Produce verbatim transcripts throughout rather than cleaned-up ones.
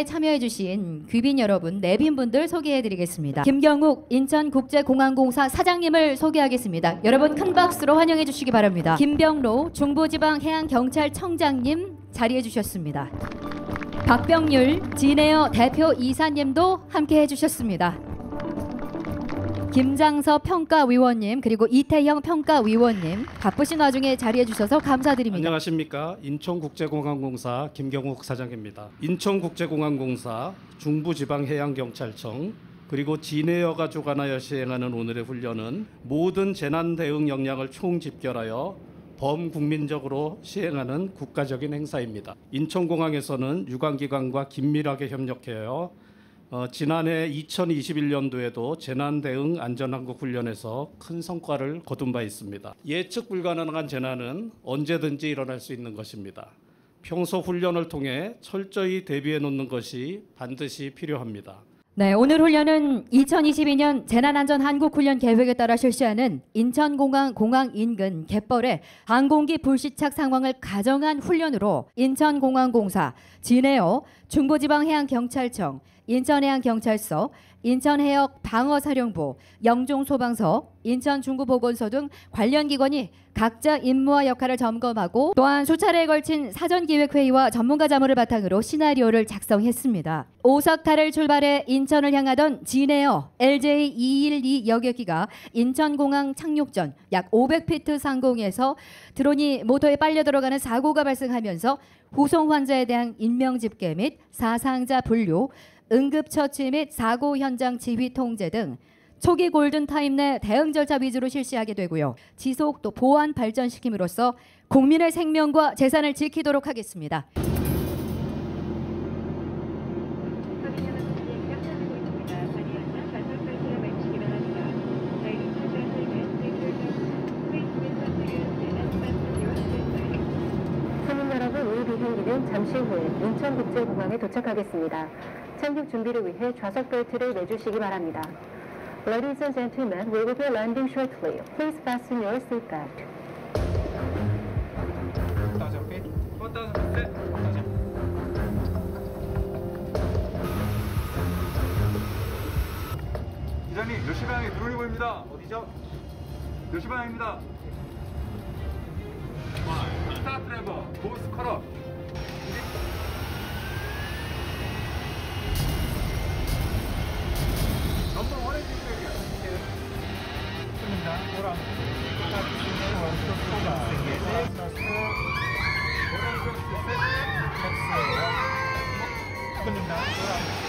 행사에 참여해주신 귀빈 여러분, 내빈분들 소개해드리겠습니다. 김경욱 인천국제공항공사 사장님을 소개하겠습니다. 여러분 큰 박수로 환영해주시기 바랍니다. 김병로 중부지방해양경찰청장님 자리해주셨습니다. 박병률 진에어 대표 이사님도 함께 해주셨습니다. 김장섭 평가위원님 그리고 이태형 평가위원님 바쁘신 와중에 자리해주셔서 감사드립니다. 안녕하십니까. 인천국제공항공사 김경욱 사장입니다. 인천국제공항공사 중부지방해양경찰청 그리고 진에어가 주관하여 시행하는 오늘의 훈련은 모든 재난 대응 역량을 총집결하여 범국민적으로 시행하는 국가적인 행사입니다. 인천공항에서는 유관기관과 긴밀하게 협력하여 어, 지난해 이천이십일 년도에도 재난대응 안전항공훈련에서 큰 성과를 거둔 바 있습니다. 예측 불가능한 재난은 언제든지 일어날 수 있는 것입니다. 평소 훈련을 통해 철저히 대비해 놓는 것이 반드시 필요합니다. 네, 오늘 훈련은 이천이십이 년 재난안전한국훈련 계획에 따라 실시하는 인천공항 공항 인근 갯벌의 항공기 불시착 상황을 가정한 훈련으로 인천공항공사, 진에어, 중부지방해양경찰청, 인천해양경찰서, 인천해역방어사령부, 영종소방서, 인천중구보건소 등 관련 기관이 각자 임무와 역할을 점검하고 또한 수차례에 걸친 사전기획회의와 전문가 자문을 바탕으로 시나리오를 작성했습니다. 오석타를 출발해 인천을 향하던 진에어 엘제이 이백십이 여객기가 인천공항 착륙 전 약 오백 피트 상공에서 드론이 모터에 빨려 들어가는 사고가 발생하면서 후송 환자에 대한 인명집계 및 사상자 분류, 응급처치 및 사고 현장 지휘 통제 등 초기 골든타임 내 대응 절차 위주로 실시하게 되고요. 지속 또 보안 발전시킴으로써 국민의 생명과 재산을 지키도록 하겠습니다. 시민 여러분, 이 비행기는 잠시 후에 인천국제공항에 도착하겠습니다. 착륙 준비를 위해 좌석 벨트를 매주시기 바랍니다. Ladies and gentlemen, we will be landing shortly. Please fasten your seatbelt. 기자님, 몇 시 방향에 드론이 보입니다. 어디죠? 몇 시 방향입니다. 스타트 레버, 보스 컬업. 넘버 원에 지금 입니다. 오랑 오른쪽 소가 오른쪽 셋 끌린다. 오랑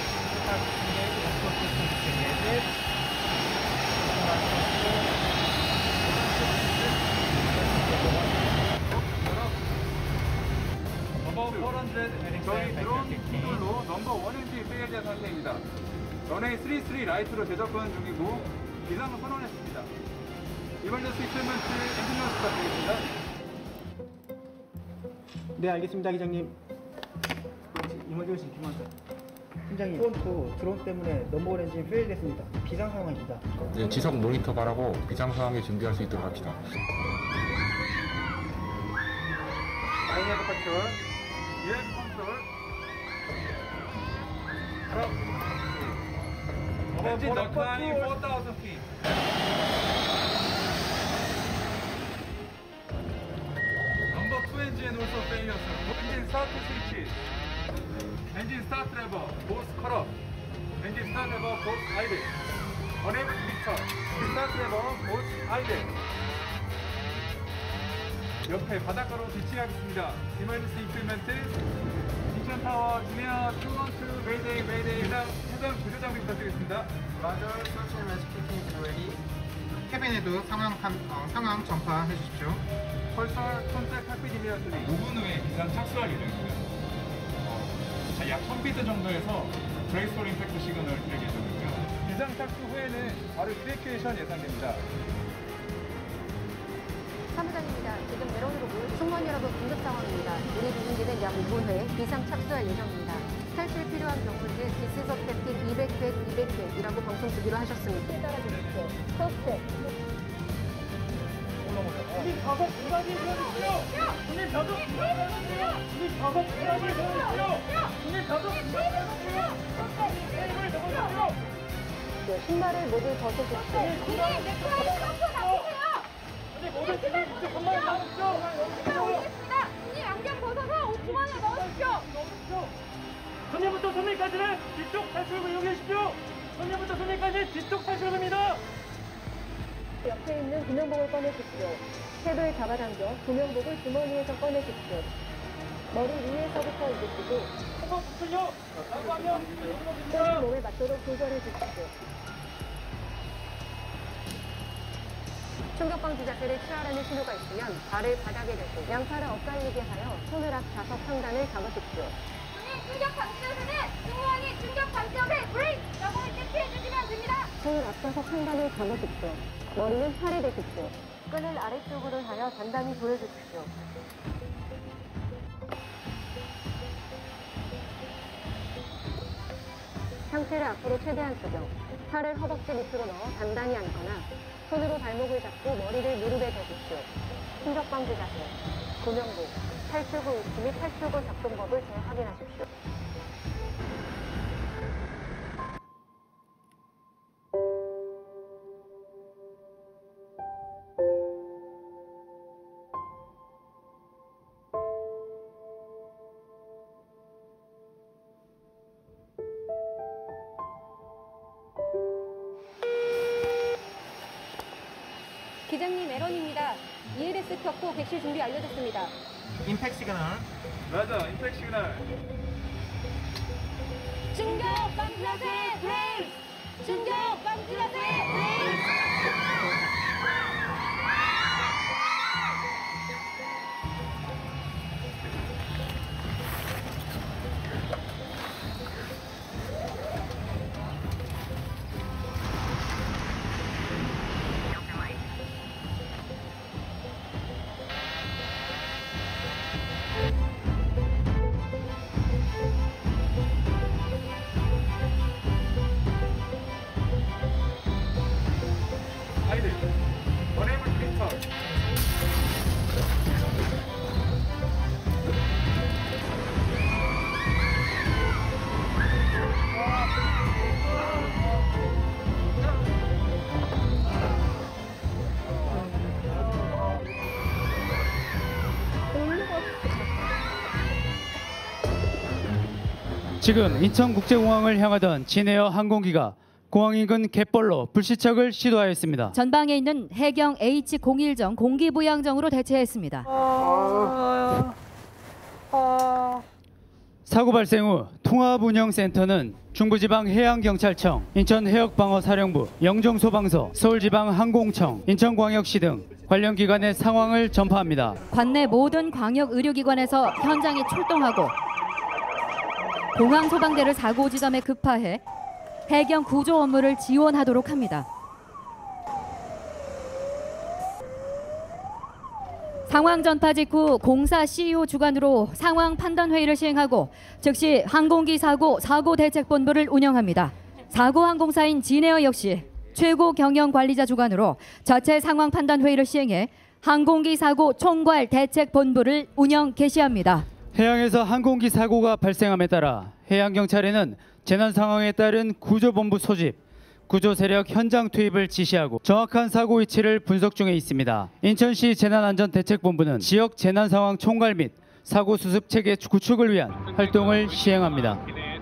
넘버 사백 저희 드론 기술로 넘버 원 엔진 페일리어 상태입니다. 런웨이 삼십삼 라이트로 재접근 중이고 비상을 선언했습니다. 이멀전시 이퀄먼트 엔지니어 부탁드리겠습니다. 네, 알겠습니다, 기장님. 이멀전시 이퀄먼트. 팀장님, 또 드론 때문에 넘버원 엔진 페일 됐습니다. 비상 상황입니다. 네, 지속 모니터 바라고 비상 상황에 준비할 수 있도록 합시다. 라인에 컨트롤, 유엔 컨트롤. 엔진 declining four thousand feet. Number two engine also failure, sir. Engine start switches. Engine start lever, both cut off. Engine start lever, both idle. Unable to return. Start lever, both idle. 옆에 바닷가로 지칭하겠습니다. Emergency implement. 인천타워 진에어 이십일 메이데이 메이데이 해당 해당 구조 장비 부탁드리겠습니다. 라저 서치 앤 레스큐 팀 조엘이 캐빈에도 상황 한, 어, 상황 전파해 주십시오. 펄설 컨셉 칵핏 이미어들이 오 분 후에 비상 착수할 예정이고요. 어, 약 천 피트 정도에서 브레이스볼 임팩트 시그널 드릴 예정이고요. 비상 착수 후에는 바로 이베큐에이션 예상됩니다. 사무장입니다. 지금 메론으로 승무원 여러분 긴급 상황입니다. 우리 비행기는 약 오 분 후에 비상 착수할 예정입니다. 탈출 필요한 경우는 디스석 캡틴 이백 백, 이백 백이라고 방송 주기로 하셨습니다. 따라주십시오. 퍼펙트. 올라오세요. 네, 신발을 모두 벗으십시오. 손님부터 손님까지는 뒤쪽 탈출구 이용하십시오. 손님부터 손님까지 뒤쪽 탈출구입니다. 옆에 있는 구명복을 꺼내십시오. 탭을 잡아당겨 구명복을 주머니에서 꺼내십시오. 머리 위에서부터 입으시고 손을 몸에 맞도록 조절해 주십시오. 충격방지 자세를 취하라는 신호가 있으면 발을 바닥에 대고 양팔을 엇갈리게 하여 손을 앞 좌석 상단을 잡으십시오. 충격 방지자세는 승무원이 충격 방지자세 브레이크! 라고 할 때 피해주시면 됩니다. 손을 앞 좌석 상단을 잡으십시오. 머리는 팔에 대십시오. 끈을 아래쪽으로 하여 단단히 조여주십시오. 상체를 앞으로 최대한 숙여 팔을 허벅지 밑으로 넣어 단단히 앉거나 손으로 발목을 잡고 머리를 무릎에 대십시오. 충격방지 자세, 구명복, 탈출구 위치 및 탈출구 작동법을 재확인하십시오. 기장님 에런입니다. 이엘에스 켰고 객실 준비 완료됐습니다. 임팩 시그널. 맞아, 임팩 시그널. 충격 방지 자세 브레이크! 충격 방지 자세 브레이크! 하이드. 어네이블 트위터. 지금 인천국제공항을 향하던 진에어 항공기가 공항 인근 갯벌로 불시착을 시도하였습니다. 전방에 있는 해경 에이치 공일정 공기부양정으로 대체했습니다. 사고 발생 후 통합운영센터는 중부지방해양경찰청, 인천해역방어사령부, 영종소방서, 서울지방항공청, 인천광역시 등 관련 기관의 상황을 전파합니다. 관내 모든 광역 의료기관에서 현장에 출동하고 공항 소방대를 사고 지점에 급파해 해경 구조 업무를 지원하도록 합니다. 상황 전파 직후 공사 씨이오 주관으로 상황 판단 회의를 시행하고 즉시 항공기 사고 사고 대책본부를 운영합니다. 사고 항공사인 진에어 역시 최고 경영 관리자 주관으로 자체 상황 판단 회의를 시행해 항공기 사고 총괄 대책본부를 운영 개시합니다. 해양에서 항공기 사고가 발생함에 따라 해양경찰에는 재난 상황에 따른 구조본부 소집, 구조 세력 현장 투입을 지시하고 정확한 사고 위치를 분석 중에 있습니다. 인천시 재난안전대책본부는 지역 재난 상황 총괄 및 사고 수습 체계 구축을 위한 활동을 시행합니다.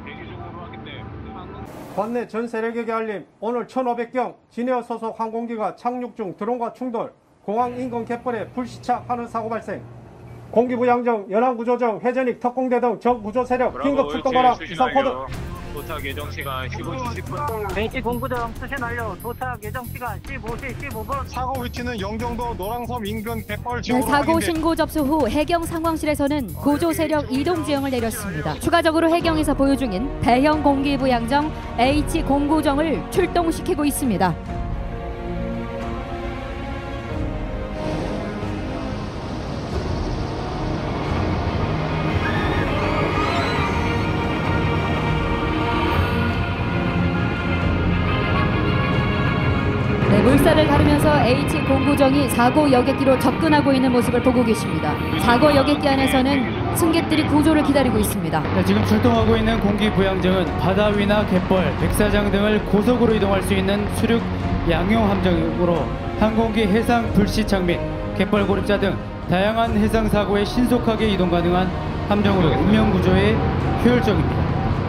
관내 전 세력에게 알림. 오늘 천오백 경 진에어 소속 항공기가 착륙 중 드론과 충돌, 공항 인근 갯벌에 불시착하는 사고 발생. 공기부양정, 연안구조정, 회전익, 특공대 등 적 구조 세력 긴급 출동하라. 이상 코드. 도착 예정 시간 십오 시 십 분. 에이치 공구정 수신 완료. 도착 예정 시간 십오 시 십오 분. 사고 위치는 영종도 노랑섬 인근 갯벌 네, 지역으로 사고 확인돼. 신고 접수 후 해경 상황실에서는 구조 세력 이동 지형을 내렸습니다. 추가적으로 해경에서 보유 중인 대형 공기부양정 에이치 공구정을 출동시키고 있습니다. 물살을 가르면서 에이치 공구정이 사고 여객기로 접근하고 있는 모습을 보고 계십니다. 사고 여객기 안에서는 승객들이 구조를 기다리고 있습니다. 네, 지금 출동하고 있는 공기부양정은 바다 위나 갯벌, 백사장 등을 고속으로 이동할 수 있는 수륙 양용 함정으로 항공기 해상 불시착 및 갯벌 고립자 등 다양한 해상 사고에 신속하게 이동 가능한 함정으로 운명 구조에 효율적입니다.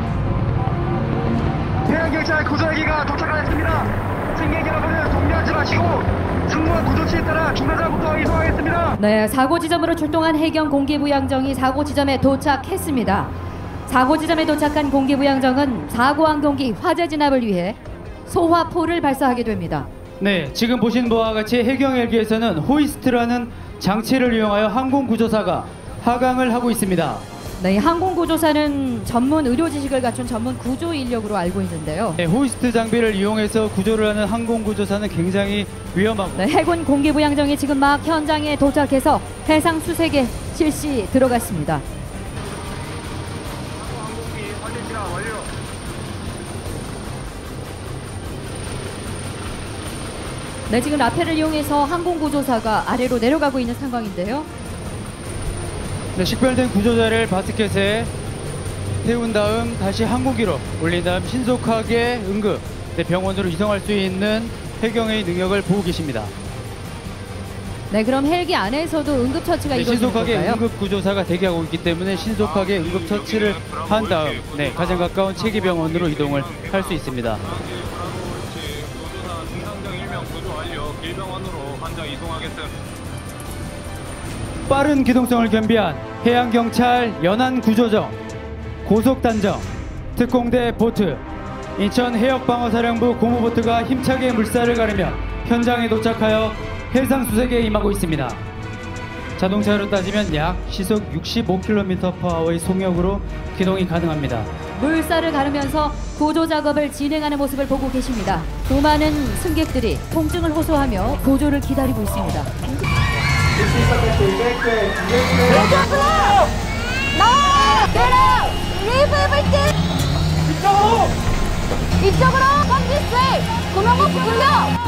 해양경찰 구조헬기가 도착하였습니다. 승객 여러분은 동요하지 마시고 승무원 구조치에 따라 중단자부터 이동하겠습니다. 네, 사고 지점으로 출동한 해경 공기부양정이 사고 지점에 도착했습니다. 사고 지점에 도착한 공기부양정은 사고 항공기 화재 진압을 위해 소화포를 발사하게 됩니다. 네, 지금 보신 바와 같이 해경 헬기에서는 호이스트라는 장치를 이용하여 항공구조사가 하강을 하고 있습니다. 네, 항공구조사는 전문 의료 지식을 갖춘 전문 구조 인력으로 알고 있는데요. 네, 호이스트 장비를 이용해서 구조를 하는 항공구조사는 굉장히 위험하고 네, 해군 공기부양정이 지금 막 현장에 도착해서 해상 수색에 실시 들어갔습니다. 네, 지금 라펠을 이용해서 항공구조사가 아래로 내려가고 있는 상황인데요. 네, 식별된 구조자를 바스켓에 태운 다음 다시 항공기로 올린 다음 신속하게 응급 네, 병원으로 이송할 수 있는 해경의 능력을 보고 계십니다. 네, 그럼 헬기 안에서도 응급처치가 네, 이루어지는 신속하게 건가요? 응급구조사가 대기하고 있기 때문에 신속하게 응급처치를 한 다음 네, 가장 가까운 체기병원으로 이동을 할 수 있습니다. 빠른 기동성을 겸비한 해양경찰 연안구조정, 고속단정, 특공대 보트, 인천 해역방어사령부 고무보트가 힘차게 물살을 가르며 현장에 도착하여 해상수색에 임하고 있습니다. 자동차로 따지면 약 시속 육십오 킬로미터 퍼 아워의 속력으로 기동이 가능합니다. 물살을 가르면서 구조 작업을 진행하는 모습을 보고 계십니다. 수많은 승객들이 통증을 호소하며 구조를 기다리고 있습니다. 이쪽으로! 이쪽으로! 컨디스! 구명고 굴려!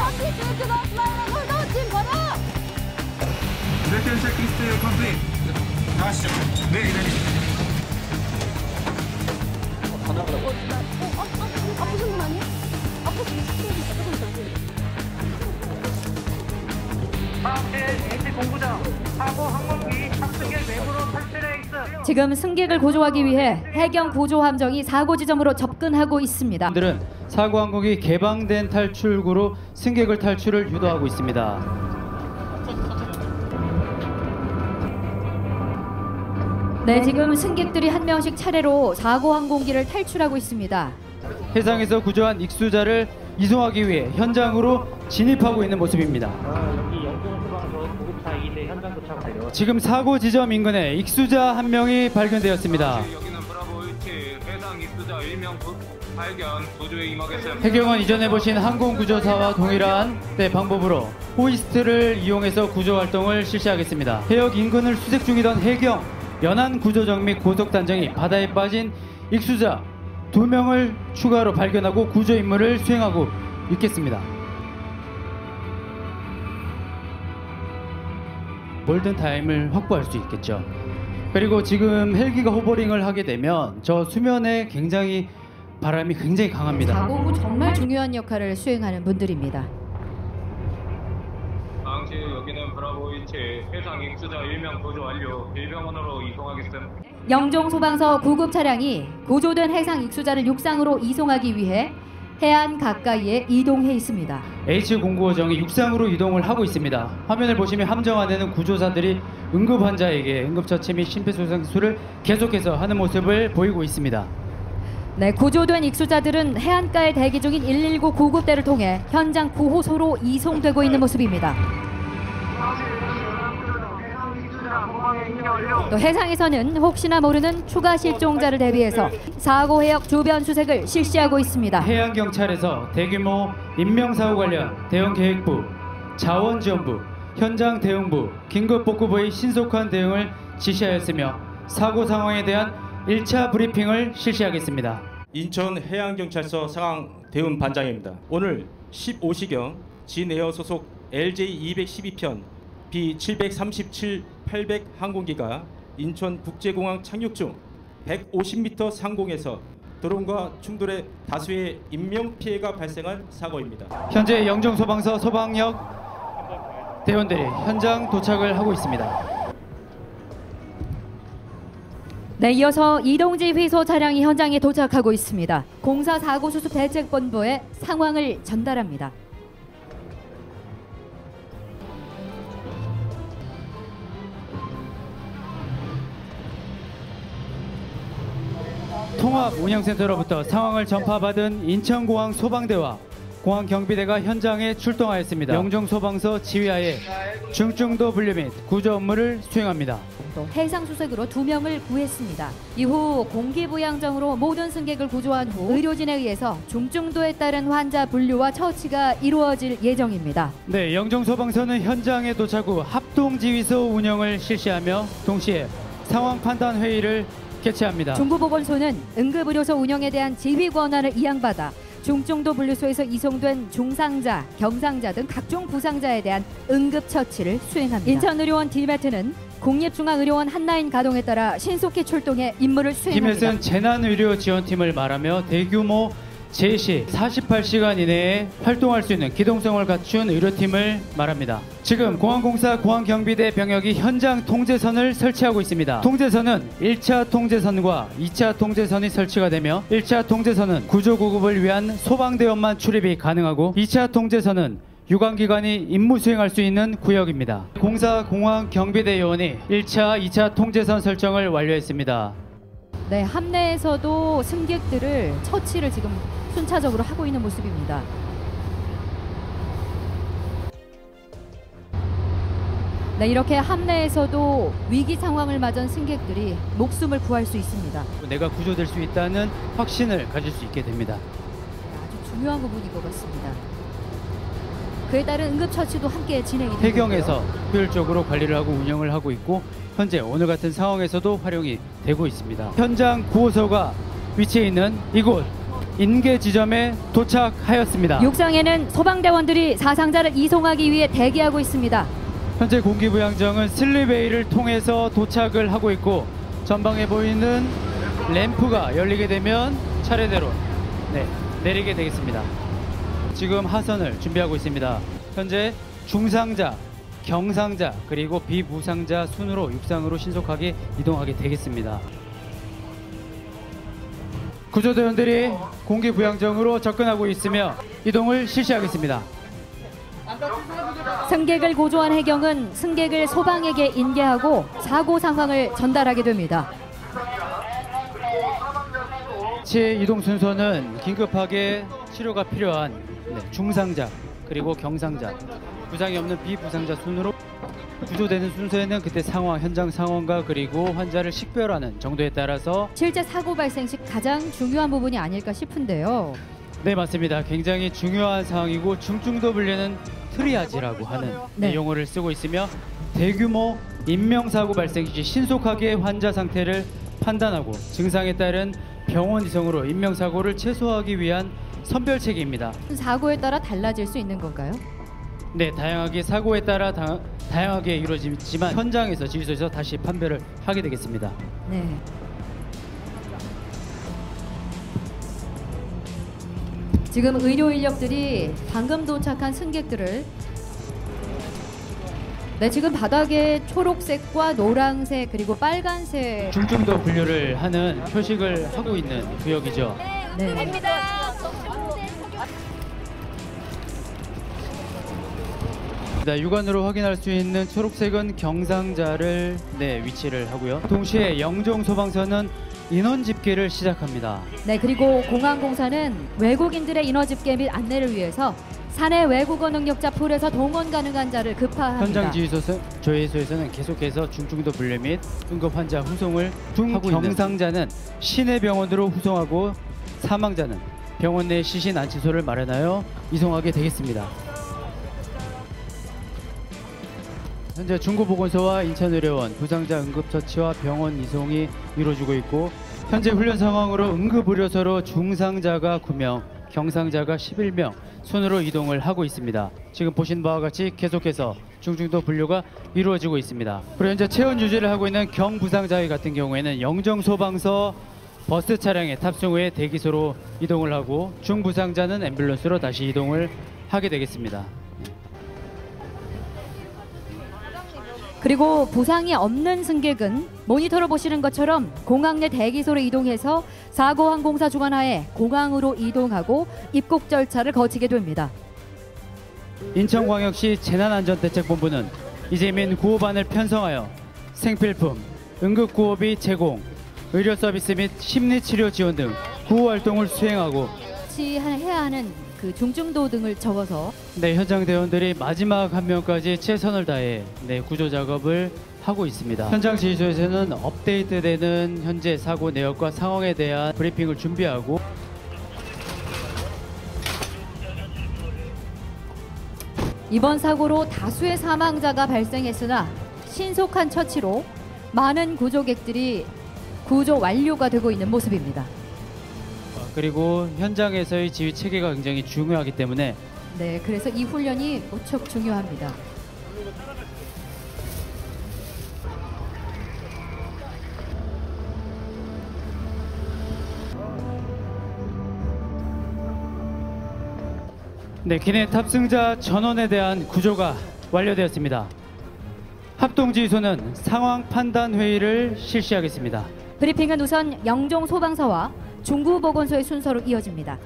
Second checklist complete. 나가시죠. 네, 기다리세요. 아프신 분 아니에요? 아프신 에이치 공구장 사고 항공기 탑승객 외부로 탈출해 있음. 지금 승객을 구조하기 위해 해경 구조함정이 사고 지점으로 접근하고 있습니다. 들은 사고 항공기 개방된 탈출구로 승객을 탈출을 유도하고 있습니다. 네, 지금 승객들이 한 명씩 차례로 사고 항공기를 탈출하고 있습니다. 해상에서 구조한 익수자를 이송하기 위해 현장으로 진입하고 있는 모습입니다. 지금 사고 지점 인근에 익수자 한 명이 발견되었습니다. 해경은 이전에 보신 항공구조사와 동일한 네, 방법으로 호이스트를 이용해서 구조 활동을 실시하겠습니다. 해역 인근을 수색 중이던 해경 연안구조정 및 고속단정이 바다에 빠진 익수자 두 명을 추가로 발견하고 구조 임무를 수행하고 있겠습니다. 골든타임을 확보할 수 있겠죠. 그리고 지금 헬기가 호버링을 하게 되면 저 수면에 굉장히 바람이 굉장히 강합니다. 사고 후 정말 중요한 역할을 수행하는 분들입니다. 당시 여기는 브라보 위치 해상 익수자 일 명 구조 완료. 일병원으로 이송하겠음. 영종 소방서 구급 차량이 구조된 해상 익수자를 육상으로 이송하기 위해 해안 가까이에 이동해 있습니다. 에이치 공구호정이 육상으로 이동을 하고 있습니다. 화면을 보시면 함정 안에는 구조사들이 응급 환자에게 응급처치 및 심폐소생술을 계속해서 하는 모습을 보이고 있습니다. 네, 구조된 익수자들은 해안가에 대기 중인 일일구 구급대를 통해 현장 구호소로 이송되고 있는 모습입니다. 또 해상에서는 혹시나 모르는 추가 실종자를 대비해서 사고 해역 주변 수색을 실시하고 있습니다. 해양경찰에서 대규모 인명사고 관련 대응계획부, 자원지원부, 현장 대응부, 긴급복구부의 신속한 대응을 지시하였으며 사고 상황에 대한 일 차 브리핑을 실시하겠습니다. 인천해양경찰서 상황 대응 반장입니다. 오늘 십오 시경 진에어 소속 엘제이 이백십이 편 비 칠백삼십칠 팔백 항공기가 인천국제공항 착륙 중 백오십 미터 상공에서 드론과 충돌해 다수의 인명피해가 발생한 사고입니다. 현재 영종소방서 소방역 대원들이 현장 도착을 하고 있습니다. 네, 이어서 이동지 휘소 차량이 현장에 도착하고 있습니다. 공사 사고 수습 대책본부에 상황을 전달합니다. 통합운영센터로부터 상황을 전파받은 인천공항 소방대와 공항경비대가 현장에 출동하였습니다. 영종소방서 지휘하에 중증도 분류 및 구조 업무를 수행합니다. 또 해상수색으로 두 명을 구했습니다. 이후 공기부양정으로 모든 승객을 구조한 후 의료진에 의해서 중증도에 따른 환자 분류와 처치가 이루어질 예정입니다. 네, 영종소방서는 현장에 도착 후 합동지휘소 운영을 실시하며 동시에 상황 판단 회의를 개최합니다. 중부보건소는 응급의료소 운영에 대한 지휘 권한을 이양받아 중증도 분류소에서 이송된 중상자, 경상자 등 각종 부상자에 대한 응급처치를 수행합니다. 인천의료원 디메트는 국립중앙의료원 한라인 가동에 따라 신속히 출동해 임무를 수행합니다. 디메트는 재난의료지원팀을 말하며 대규모 제시 사십팔 시간 이내에 활동할 수 있는 기동성을 갖춘 의료팀을 말합니다. 지금 공항공사 공항경비대 병력이 현장 통제선을 설치하고 있습니다. 통제선은 일 차 통제선과 이 차 통제선이 설치가 되며 일 차 통제선은 구조구급을 위한 소방대원만 출입이 가능하고 이 차 통제선은 유관기관이 임무 수행할 수 있는 구역입니다. 공사 공항경비대 요원이 일 차, 이 차 통제선 설정을 완료했습니다. 네, 함내에서도 승객들을 처치를 지금 순차적으로 하고 있는 모습입니다. 네, 이렇게 함내에서도 위기 상황을 맞은 승객들이 목숨을 구할 수 있습니다. 내가 구조될 수 있다는 확신을 가질 수 있게 됩니다. 아주 중요한 부분인 것 같습니다. 그에 따른 응급처치도 함께 진행이 되고 해경에서 효율적으로 관리를 하고 운영을 하고 있고 현재 오늘 같은 상황에서도 활용이 되고 있습니다. 현장 구호소가 위치해 있는 이곳 인계 지점에 도착하였습니다. 육상에는 소방대원들이 사상자를 이송하기 위해 대기하고 있습니다. 현재 공기부양정은 슬립웨이를 통해서 도착을 하고 있고 전방에 보이는 램프가 열리게 되면 차례대로 네, 내리게 되겠습니다. 지금 하선을 준비하고 있습니다. 현재 중상자, 경상자 그리고 비부상자 순으로 육상으로 신속하게 이동하게 되겠습니다. 구조대원들이 공기부양정으로 접근하고 있으며 이동을 실시하겠습니다. 승객을 구조한 해경은 승객을 소방에게 인계하고 사고 상황을 전달하게 됩니다. 제 이동 순서는 긴급하게 치료가 필요한 네, 중상자 그리고 경상자, 부상이 없는 비부상자 순으로 구조되는 순서에는 그때 상황, 현장 상황과 그리고 환자를 식별하는 정도에 따라서 실제 사고 발생 시 가장 중요한 부분이 아닐까 싶은데요. 네, 맞습니다. 굉장히 중요한 상황이고 중증도 분류는 트리아지라고 하는 네. 용어를 쓰고 있으며 대규모 인명사고 발생 시 신속하게 환자 상태를 판단하고 증상에 따른 병원 이송으로 인명사고를 최소화하기 위한 선별체계입니다. 사고에 따라 달라질 수 있는 건가요? 네, 다양하게 사고에 따라 다, 다양하게 이루어지지만 현장에서 지휘소에서 다시 판별을 하게 되겠습니다. 네. 지금 의료 인력들이 방금 도착한 승객들을 네, 지금 바닥에 초록색과 노란색 그리고 빨간색 중증도 분류를 하는 표식을 하고 있는 구역이죠. 네. 네, 육안으로 확인할 수 있는 초록색은 경상자를 네, 위치를 하고요. 동시에 영종소방서는 인원 집계를 시작합니다. 네, 그리고 공항공사는 외국인들의 인원 집계 및 안내를 위해서 사내 외국어 능력자 풀에서 동원 가능한 자를 급파합니다. 현장 지휘소 조회소에서는 계속해서 중증도 분류 및 응급 환자 후송을 하고 있는 경상자는 시내 병원으로 후송하고 사망자는 병원 내 시신 안치소를 마련하여 이송하게 되겠습니다. 현재 중구보건소와 인천의료원 부상자 응급처치와 병원 이송이 이루어지고 있고 현재 훈련 상황으로 응급의료소로 중상자가 구 명, 경상자가 십일 명 순으로 이동을 하고 있습니다. 지금 보신 바와 같이 계속해서 중증도 분류가 이루어지고 있습니다. 그리고 현재 체온 유지를 하고 있는 경부상자 같은 경우에는 영정소방서 버스 차량에 탑승 후에 대기소로 이동을 하고 중부상자는 앰뷸런스로 다시 이동을 하게 되겠습니다. 그리고 부상이 없는 승객은 모니터로 보시는 것처럼 공항 내 대기소로 이동해서 사고항공사 주관하에 공항으로 이동하고 입국 절차를 거치게 됩니다. 인천광역시 재난안전대책본부는 이재민 구호반을 편성하여 생필품, 응급구호비 제공, 의료 서비스 및 심리치료 지원 등 구호 활동을 수행하고 같이 해야 하는 그 중증도 등을 적어서 네, 현장 대원들이 마지막 한 명까지 최선을 다해 네, 구조 작업을 하고 있습니다. 현장 지휘소에서는 업데이트되는 현재 사고 내역과 상황에 대한 브리핑을 준비하고 이번 사고로 다수의 사망자가 발생했으나 신속한 처치로 많은 구조객들이 구조 완료가 되고 있는 모습입니다. 그리고 현장에서의 지휘 체계가 굉장히 중요하기 때문에 네, 그래서 이 훈련이 무척 중요합니다. 네, 기내 탑승자 전원에 대한 구조가 완료되었습니다. 합동지휘소는 상황 판단 회의를 실시하겠습니다. 브리핑은 우선 영종소방서와 중구보건소의 순서로 이어집니다.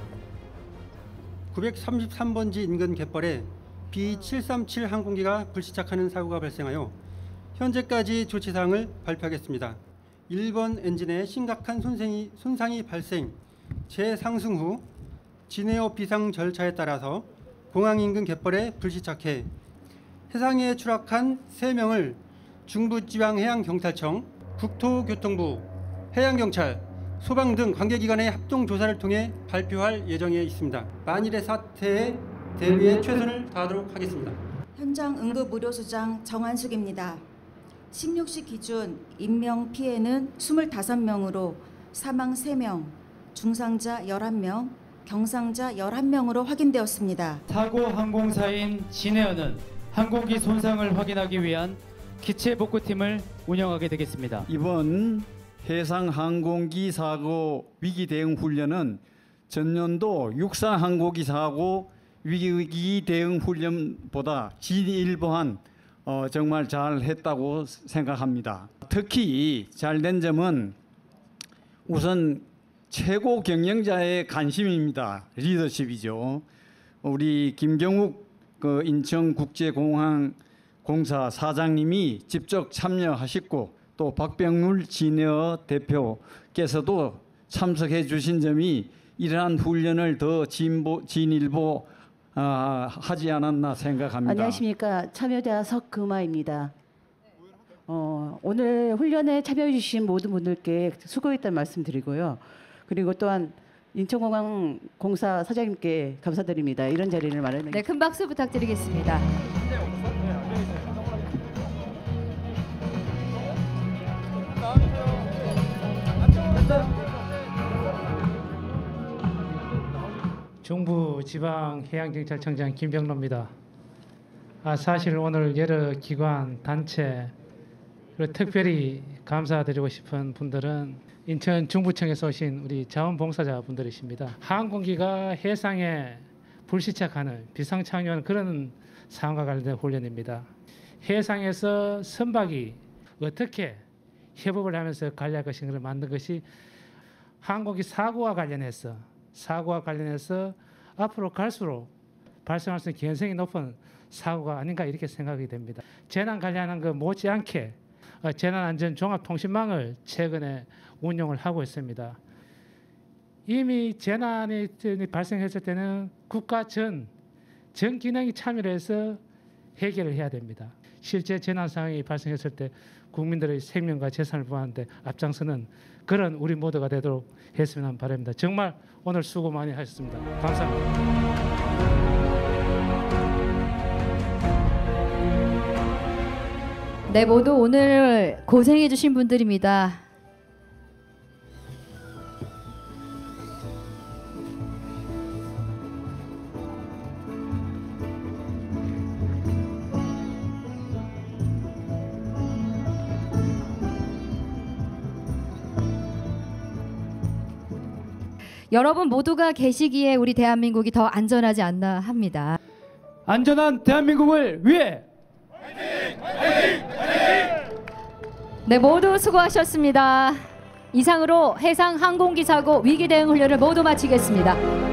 구백삼십삼 번지 인근 갯벌에 비 칠삼칠 항공기가 불시착하는 사고가 발생하여 현재까지 조치사항을 발표하겠습니다. 일 번 엔진에 심각한 손상이, 손상이 발생, 재상승 후 진에어 비상 절차에 따라서 공항 인근 갯벌에 불시착해 해상에 추락한 세 명을 중부지방해양경찰청, 국토교통부, 해양경찰, 소방 등 관계기관의 합동조사를 통해 발표할 예정에 있습니다. 만일의 사태에 대비해 최선을 다하도록 하겠습니다. 현장 응급의료소장 정한숙입니다. 십육 시 기준 인명 피해는 이십오 명으로 사망 세 명, 중상자 열한 명, 경상자 열한 명으로 확인되었습니다. 사고 항공사인 진에어는 항공기 손상을 확인하기 위한 기체 복구팀을 운영하게 되겠습니다. 이번 해상 항공기 사고 위기 대응 훈련은 전년도 육상 항공기 사고 위기 대응 훈련보다 진일보한 어, 정말 잘 했다고 생각합니다. 특히 잘된 점은 우선 최고 경영자의 관심입니다. 리더십이죠. 우리 김경욱 그 인천국제공항공사 사장님이 직접 참여하셨고 또 박병률 진에어 대표께서도 참석해 주신 점이 이러한 훈련을 더 진보, 진일보 어, 하지 않았나 생각합니다. 안녕하십니까. 참여자 석금아입니다. 어, 오늘 훈련에 참여해 주신 모든 분들께 수고했다는 말씀 드리고요. 그리고 또한 인천공항공사 사장님께 감사드립니다. 이런 자리를 마련해 네, 큰 박수 부탁드리겠습니다. 중부지방해양경찰청장 김병로입니다. 아, 사실 오늘 여러 기관, 단체, 그리고 특별히 감사드리고 싶은 분들은 인천 중부청에서 오신 우리 자원봉사자 분들이십니다. 항공기가 해상에 불시착하는 비상착륙하는 그런 상황과 관련된 훈련입니다. 해상에서 선박이 어떻게 협업을 하면서 관리할 것인가를 만든 것이 항공기 사고와 관련해서 사고와 관련해서 앞으로 갈수록 발생할 수 있는 개연성이 높은 사고가 아닌가 이렇게 생각이 됩니다. 재난 관리하는 그 못지않게 재난안전종합통신망을 최근에 운영을 하고 있습니다. 이미 재난이 발생했을 때는 국가 전, 전 기능이 참여를 해서 해결을 해야 됩니다. 실제 재난 상황이 발생했을 때 국민들의 생명과 재산을 보호하는데 앞장서는 그런 우리 모두가 되도록 했으면 바랍니다. 정말 오늘 수고 많이 하셨습니다. 감사합니다. 네, 모두 오늘 고생해 주신 분들입니다. 여러분 모두가 계시기에 우리 대한민국이 더 안전하지 않나 합니다. 안전한 대한민국을 위해! 네, 모두 수고하셨습니다. 이상으로 해상 항공기 사고 위기 대응 훈련을 모두 마치겠습니다.